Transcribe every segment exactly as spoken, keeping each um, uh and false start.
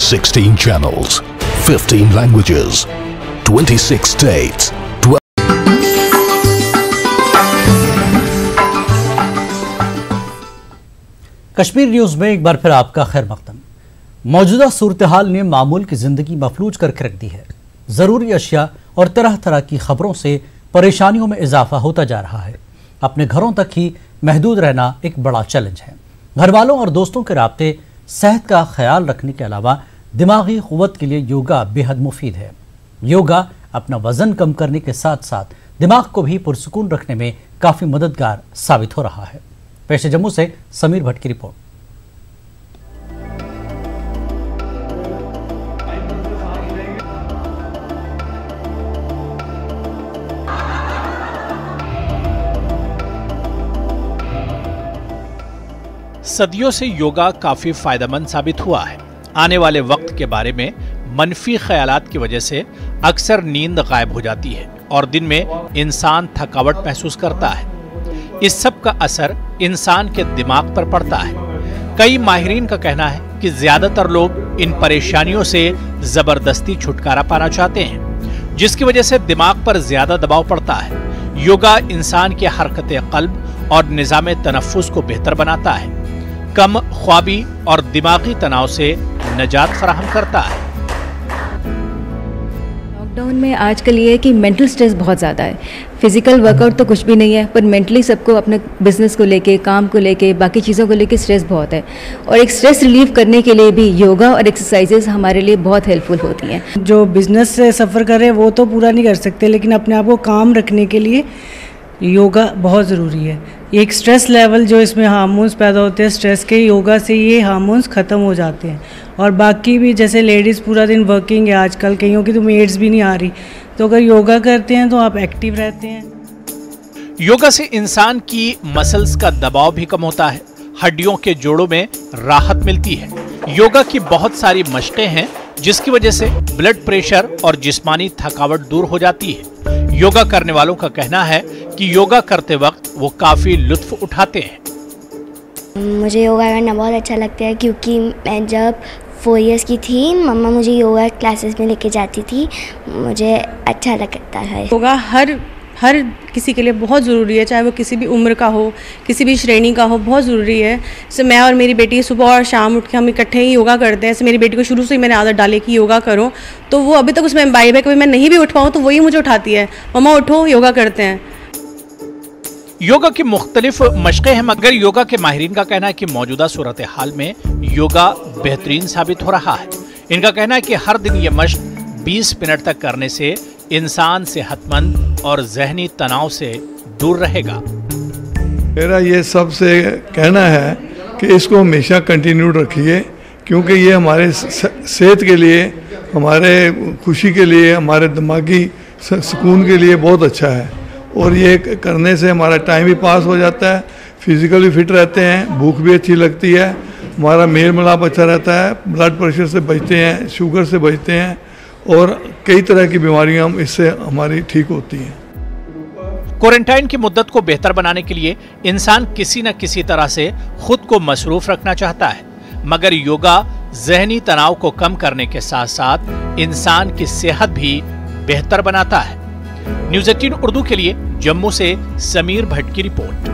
sixteen channels, fifteen languages, twenty-six states. Kashmir news में एक बार फिर आपका खैर मकदम। मौजूदा सूरत हाल ने मामूल की जिंदगी मफलूज करके रख दी है। जरूरी अशिया और तरह तरह की खबरों से परेशानियों में इजाफा होता जा रहा है। अपने घरों तक ही महदूद रहना एक बड़ा चैलेंज है। घर वालों और दोस्तों के राब्ते, सेहत का ख्याल रखने के अलावा दिमागी कुव्वत के लिए योगा बेहद मुफीद है। योगा अपना वजन कम करने के साथ साथ दिमाग को भी पुरसुकून रखने में काफी मददगार साबित हो रहा है। पेश जम्मू से समीर भट्ट की रिपोर्ट। सदियों से योगा काफी फायदेमंद साबित हुआ है। आने वाले वक्त के बारे में मनफी ख्यालात की वजह से अक्सर नींद गायब हो जाती है और दिन में इंसान थकावट महसूस करता है। इस सब का असर इंसान के दिमाग पर पड़ता है। कई माहिरीन का कहना है कि ज्यादातर लोग इन परेशानियों से जबरदस्ती छुटकारा पाना चाहते हैं, जिसकी वजह से दिमाग पर ज्यादा दबाव पड़ता है। योगा इंसान की हरकत कल्ब और निजाम तनफ्फुस को बेहतर बनाता है, कम ख्वाबी और दिमागी तनाव से निजात फराहम करता है। लॉकडाउन में आजकल ये है कि मेंटल स्ट्रेस बहुत ज़्यादा है। फिजिकल वर्कआउट तो कुछ भी नहीं है, पर मेंटली सबको अपने बिजनेस को लेके, काम को लेके, बाकी चीज़ों को लेके स्ट्रेस बहुत है। और एक स्ट्रेस रिलीव करने के लिए भी योगा और एक्सरसाइजेज हमारे लिए बहुत हेल्पफुल होती हैं। जो बिजनेस से सफ़र कर रहे हैं वो तो पूरा नहीं कर सकते, लेकिन अपने आप को काम रखने के लिए योगा बहुत ज़रूरी है। एक स्ट्रेस लेवल जो इसमें हार्मोन्स पैदा होते हैं स्ट्रेस के, योगा से ये हार्मोन्स ख़त्म हो जाते हैं। और बाकी भी जैसे लेडीज़ पूरा दिन वर्किंग है आजकल, कईयों की तो मेड्स भी नहीं आ रही, तो अगर योगा करते हैं तो आप एक्टिव रहते हैं। योगा से इंसान की मसल्स का दबाव भी कम होता है, हड्डियों के जोड़ों में राहत मिलती है। योगा की बहुत सारी मशकें हैं जिसकी वजह से ब्लड प्रेशर और जिस्मानी थकावट दूर हो जाती है। योगा करने वालों का कहना है कि योगा करते वक्त वो काफी लुत्फ उठाते हैं। मुझे योगा करना बहुत अच्छा लगता है क्योंकि मैं जब फोर इयर्स की थी मम्मा मुझे योगा क्लासेस में लेके जाती थी, मुझे अच्छा लगता है। योगा हर हर किसी के लिए बहुत ज़रूरी है, चाहे वो किसी भी उम्र का हो, किसी भी श्रेणी का हो, बहुत ज़रूरी है। जैसे मैं और मेरी बेटी सुबह और शाम उठ के हम इकट्ठे ही योगा करते हैं। जैसे मेरी बेटी को शुरू से ही मैंने आदत डाली कि योगा करो, तो वो अभी तक उसमें वाइब है। कभी मैं नहीं भी उठ पाऊँ तो वही मुझे उठाती है, मम्मा उठो योगा करते हैं। योगा की मुख्तलिफ मशक़ें हैं, मगर योगा के माहिरीन का कहना है कि मौजूदा सूरत हाल में योगा बेहतरीन साबित हो रहा है। इनका कहना है कि हर दिन ये मशक बीस मिनट तक करने से इंसान सेहतमंद और जहनी तनाव से दूर रहेगा। मेरा ये सबसे कहना है कि इसको हमेशा कंटिन्यू रखिए, क्योंकि ये हमारे सेहत के लिए, हमारे खुशी के लिए, हमारे दिमागी सुकून के लिए बहुत अच्छा है। और ये करने से हमारा टाइम भी पास हो जाता है, फिजिकली फिट रहते हैं, भूख भी अच्छी लगती है, हमारा मेल मिलाप अच्छा रहता है, ब्लड प्रेशर से बचते हैं, शुगर से बचते हैं और कई तरह की बीमारियां इससे हमारी ठीक होती हैं। क्वारंटाइन की मुद्दत को बेहतर बनाने के लिए इंसान किसी न किसी तरह से खुद को मसरूफ रखना चाहता है, मगर योगा जहनी तनाव को कम करने के साथ साथ इंसान की सेहत भी बेहतर बनाता है। न्यूज़ एटीन उर्दू के लिए जम्मू से समीर भट्ट की रिपोर्ट।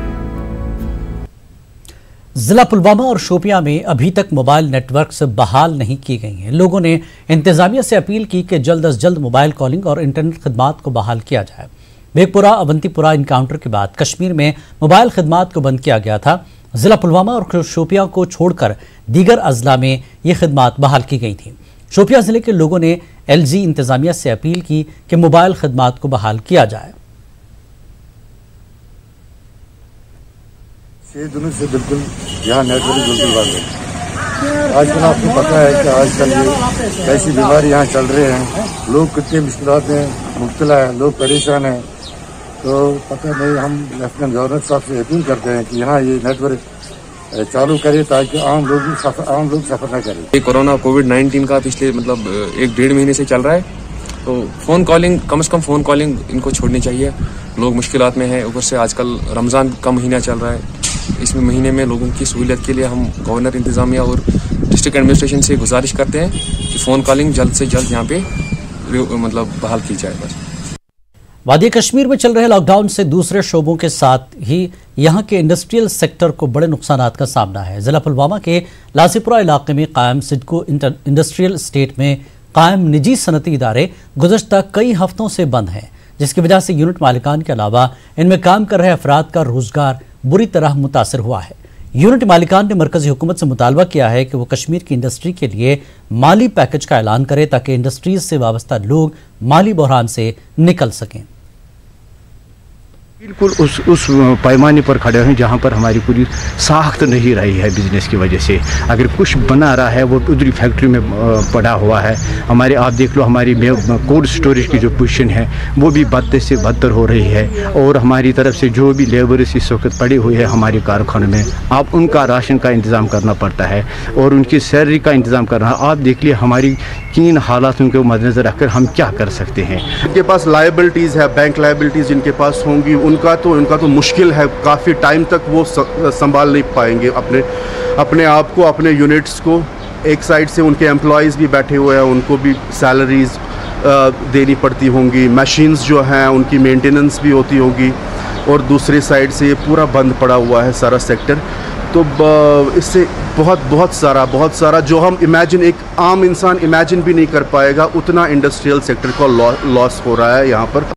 जिला पुलवामा और शोपियां में अभी तक मोबाइल नेटवर्क्स बहाल नहीं की गई हैं। लोगों ने इंतजामिया से अपील की कि जल्द अज जल्द मोबाइल कॉलिंग और इंटरनेट खदमात को बहाल किया जाए। बेगपुरा अवंतीपुरा इनकाउंटर के बाद कश्मीर में मोबाइल खदमात को बंद किया गया था। जिला पुलवामा और शोपियां को छोड़कर दीगर अजला में ये खदमात बहाल की गई थी। शोपियां जिले के लोगों ने एलजी इंतजामिया से अपील की कि मोबाइल खदमात को बहाल किया जाए। छह दिनों से बिल्कुल यहाँ नेटवर्क बिल्कुल बंद है। आजकल आपको पता है कि आजकल ये कैसी बीमारी यहाँ चल रहे हैं, लोग कितनी मुश्किलात में मुब्तला है, लोग परेशान हैं। तो पता नहीं, हम लेफ्टिनेंट गवर्नर साहब से अपील करते हैं कि यहाँ ये नेटवर्क चालू करें ताकि आम लोग सफर आम लोग सफर न करें। ये कोरोना कोविड नाइन्टीन का पिछले मतलब एक डेढ़ महीने से चल रहा है, तो फ़ोन कॉलिंग कम से कम फ़ोन कॉलिंग इनको छोड़नी चाहिए। लोग मुश्किलात में हैं, ऊपर से आजकल रमज़ान का महीना चल रहा है। इसमें महीने में लोगों की सहूलियत के लिए हम गवर्नर इंतज़ामिया और डिस्ट्रिक्ट एडमिनिस्ट्रेशन से गुजारिश करते हैं कि फ़ोन कॉलिंग जल्द से जल्द यहाँ पे मतलब बहाल की जाए। बस वादी कश्मीर में चल रहे लॉकडाउन से दूसरे शोबों के साथ ही यहाँ के इंडस्ट्रियल सेक्टर को बड़े नुकसानात का सामना है। जिला पुलवामा के लासीपुरा इलाके में कायम सिडको इंडस्ट्रियल स्टेट में कायम निजी सनती इदारे गुज़श्ता कई हफ्तों से बंद हैं, जिसकी वजह से यूनिट मालिकान के अलावा इनमें काम कर रहे अफराद का रोजगार बुरी तरह मुतासर हुआ है। यूनिट मालिकान ने मरकजी हुकूमत से मुतालबा किया है कि वो कश्मीर की इंडस्ट्री के लिए माली पैकेज का ऐलान करे ताकि इंडस्ट्रीज से वाबस्ता लोग माली बहरान से निकल सकें। बिल्कुल उस उस पैमाने पर खड़े हैं जहां पर हमारी पूरी साख्त नहीं रही है बिजनेस की वजह से। अगर कुछ बना रहा है वो उधरी फैक्ट्री में पड़ा हुआ है। हमारे आप देख लो हमारी कोल्ड स्टोरेज की जो पोजीशन है वो भी बदतर से बदतर हो रही है, और हमारी तरफ से जो भी लेबर्स इस वक्त पड़े हुए हैं हमारे कारखानों में, आप उनका राशन का इंतज़ाम करना पड़ता है और उनकी सैलरी का इंतज़ाम करना। आप देख लिए हमारी किन हालातों को मद्देनज़र रखकर हम क्या कर सकते हैं। इनके पास लायबिलिटीज़ है, बैंक लायबिलिटीज़ इनके पास होंगी, उनका तो उनका तो मुश्किल है, काफ़ी टाइम तक वो संभाल नहीं पाएंगे अपने अपने आप को, अपने यूनिट्स को। एक साइड से उनके एम्प्लॉयज़ भी बैठे हुए हैं, उनको भी सैलरीज देनी पड़ती होंगी, मशीन्स जो हैं उनकी मेंटेनेंस भी होती होगी, और दूसरी साइड से ये पूरा बंद पड़ा हुआ है सारा सेक्टर। तो इससे बहुत बहुत सारा बहुत सारा जो हम इमेजिन, एक आम इंसान इमेजिन भी नहीं कर पाएगा, उतना इंडस्ट्रियल सेक्टर को लॉस हो रहा है यहाँ पर।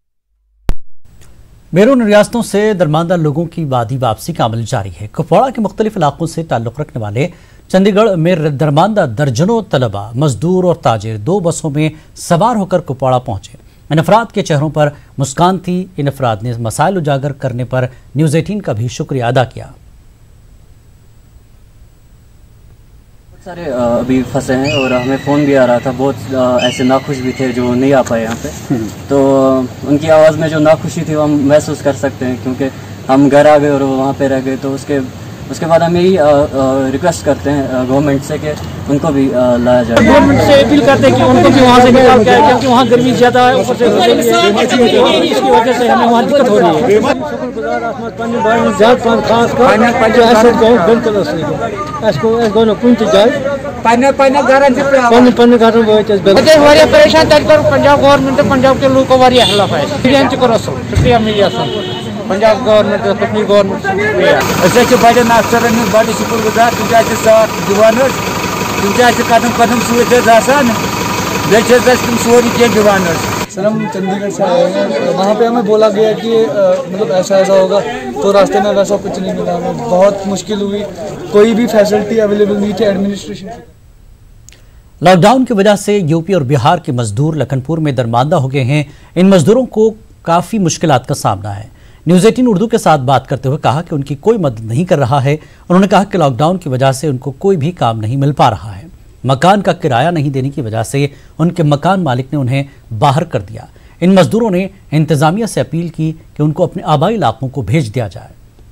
बैरून रियासतों से दरमानदार लोगों की वादी वापसी का अमल जारी है। कुपवाड़ा के मुख्तलिफ इलाकों से ताल्लुक़ रखने वाले चंडीगढ़ में दरमानदार दर्जनों तलबा, मजदूर और ताजिर दो बसों में सवार होकर कुपवाड़ा पहुंचे। इन अफराद के चेहरों पर मुस्कान थी। इन अफराद ने मसाइल उजागर करने पर न्यूज़ एटीन का भी शुक्रिया अदा किया। सारे अभी फंसे हैं और हमें फ़ोन भी आ रहा था, बहुत ऐसे नाखुश भी थे जो नहीं आ पाए यहाँ पे। तो उनकी आवाज़ में जो नाखुशी थी वो हम महसूस कर सकते हैं, क्योंकि हम घर आ गए और वो वहाँ पे रह गए। तो उसके उसके बाद हम यही रिक्वेस्ट करते हैं गवर्नमेंट से कि उनको भी लाया जाए। गवर्नमेंट से अपील करते हैं कि उनको भी वहाँ से निकाल के आए, क्योंकि वहाँ गर्मी ज़्यादा है, ऊपर से इसकी वजह से हमें वहाँ दिक्कत हो रही है। परेशान पंजाब गवर्नमेंट पंजाब के लोगों को हेल्प है। शुक्रिया media Punjab government Kashmir government बड़े अफसरन बड़े शुक्र गुजार तुम साथ दिवान तुम कदम कदम सतान तुम सोरी कह दिवान। सर हम चंडीगढ़ से आए हैं, वहाँ पे हमें बोला गया कि मतलब ऐसा ऐसा होगा, तो रास्ते में वैसा कुछ नहीं मिला, हमें बहुत मुश्किल हुई, कोई भी फैसिलिटी अवेलेबल नहीं थी एडमिनिस्ट्रेशन से। लॉकडाउन की वजह से यूपी और बिहार के मजदूर लखनपुर में दरमांदा हो गए हैं। इन मजदूरों को काफ़ी मुश्किलात का सामना है। न्यूज़ एटीन उर्दू के साथ बात करते हुए कहा कि उनकी कोई मदद नहीं कर रहा है। उन्होंने कहा कि लॉकडाउन की वजह से उनको कोई भी काम नहीं मिल पा रहा है। मकान का किराया नहीं देने की वजह से उनके मकान मालिक ने उन्हें बाहर कर दिया। इन मजदूरों ने इंतजामिया से अपील की कि उनको अपने आबाई इलाकों को भेज दिया जाए।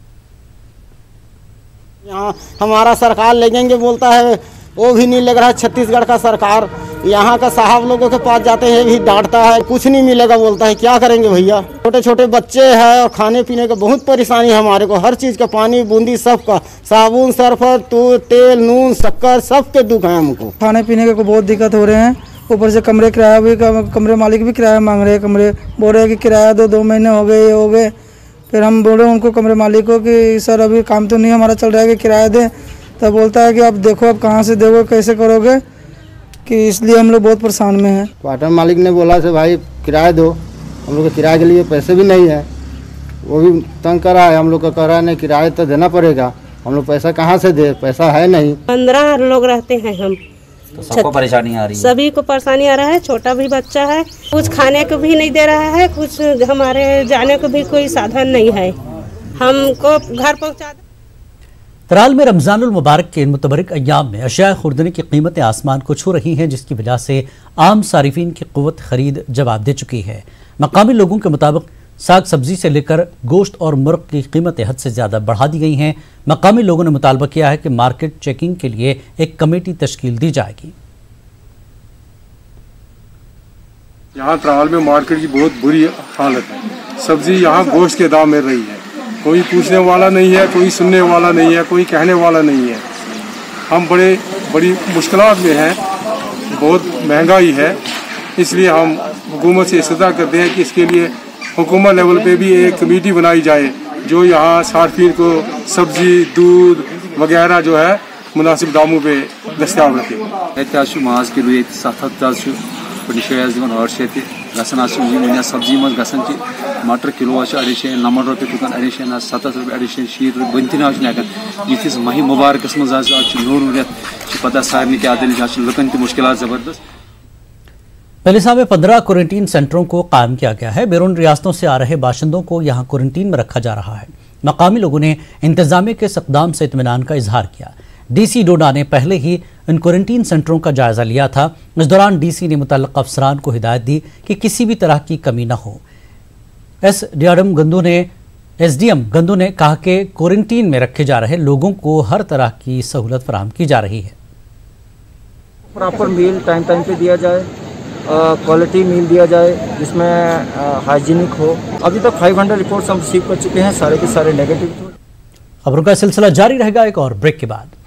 यहाँ हमारा सरकार लगेंगे बोलता है, वो भी नहीं लग रहा है। छत्तीसगढ़ का सरकार यहाँ का साहब लोगों के पास जाते हैं भी डांटता है, कुछ नहीं मिलेगा बोलता है। क्या करेंगे भैया, छोटे छोटे बच्चे हैं और खाने पीने का बहुत परेशानी है हमारे को, हर चीज़ का, पानी बूंदी सबका, साबुन सर्फ तो तेल नून शक्कर सब के दुख है हमको। खाने पीने का को बहुत दिक्कत हो रहे हैं। ऊपर से कमरे किराया भी, कमरे मालिक भी किराया मांग रहे हैं। कमरे बोल रहे हैं कि किराया दो दो महीने हो गए ये हो गए। फिर हम बोल रहे हैं उनको कमरे मालिक को कि सर अभी काम तो नहीं हमारा चल रहा है कि किराया दें। तब बोलता है कि आप देखो आप कहाँ से दोगे, कैसे करोगे, कि इसलिए हम लोग बहुत परेशान में हैं। क्वार्टर मालिक ने बोला से भाई किराया दो, हम लोग के किराए के लिए पैसे भी नहीं है, वो भी तंग करा है। हम लोग का कह रहा है नहीं किराया तो देना पड़ेगा, हम लोग पैसा कहाँ से दे, पैसा है नहीं। पंद्रह लोग रहते हैं हम, तो सबको परेशानी आ रही है, सभी को परेशानी आ रहा है। छोटा भी बच्चा है, कुछ खाने को भी नहीं दे रहा है, कुछ हमारे जाने को भी कोई साधन नहीं है, हमको घर पहुँचा। तराल में रमजानुल मुबारक के मुतबरक अय्याम में अशिया खुर्दनी की कीमतें आसमान को छू रही हैं, जिसकी वजह से आम सारिफीन की क़ुव्वत खरीद जवाब दे चुकी है। मकामी लोगों के मुताबिक साग सब्जी से लेकर गोश्त और मुर्ग की कीमतें हद से ज़्यादा बढ़ा दी गई हैं। मकामी लोगों ने मुतालबा किया है कि मार्केट चेकिंग के लिए एक कमेटी तश्कील दी जाएगी। यहाँ तराल में मार्केट की बहुत बुरी हालत है। सब्जी यहाँ गोश्त के दाम मिल रही है, कोई पूछने वाला नहीं है, कोई सुनने वाला नहीं है, कोई कहने वाला नहीं है। हम बड़े बड़ी मुश्किलात में हैं, बहुत महंगाई है। इसलिए हम हुकूमत से इस्तदा करते हैं कि इसके लिए हुकूमत लेवल पे भी एक कमेटी बनाई जाए जो यहाँ सार्फिन को सब्जी दूध वगैरह जो है मुनासिब दामों पे दस्तियाब रखे। माज किलो ये सत्त हथ दिवान ٲٹھ شیٚتھ गसान सब्जी मज गसान मटर किलो अड़े शे नमन रुपये तुकान अड़े शे सत्त रुपये अड़े शे शीत रुपये बन तक हेकान यिस माह मुबारकस मज नूर रेत पता सारे क्या दिल लुकन तक मुश्किल जबरदस्त। पलिसा में पंद्रह क्वारंटीन सेंटरों को कायम किया गया है। बैरून रियासतों से आ रहे बाशिंदों को यहाँ क्वारंटीन में रखा जा रहा है। मकामी लोगों ने इंतजामिया के इस इक़दाम से इत्मीनान का इजहार किया। डीसी डोडा ने पहले ही इन क्वारंटीन सेंटरों का जायजा लिया था। इस दौरान डीसी ने मुतल्लिक़ अफसरान को हिदायत दी कि किसी भी तरह की कमी न हो। एस डी एम गंदू ने एस डी एम गंदू ने कहा कि क्वारंटीन में रखे जा रहे लोगों को हर तरह की सहूलत फराहम की जा रही है। प्रॉपर मील टाइम टाइम पे दिया जाए, क्वालिटी मील दिया जाए जिसमें हाइजीनिक हो। अभी तक पाँच सौ रिपोर्ट्स हम रिसीव कर चुके हैं, सारे के सारे नेगेटिव। खबरों का सिलसिला जारी रहेगा एक और ब्रेक के बाद।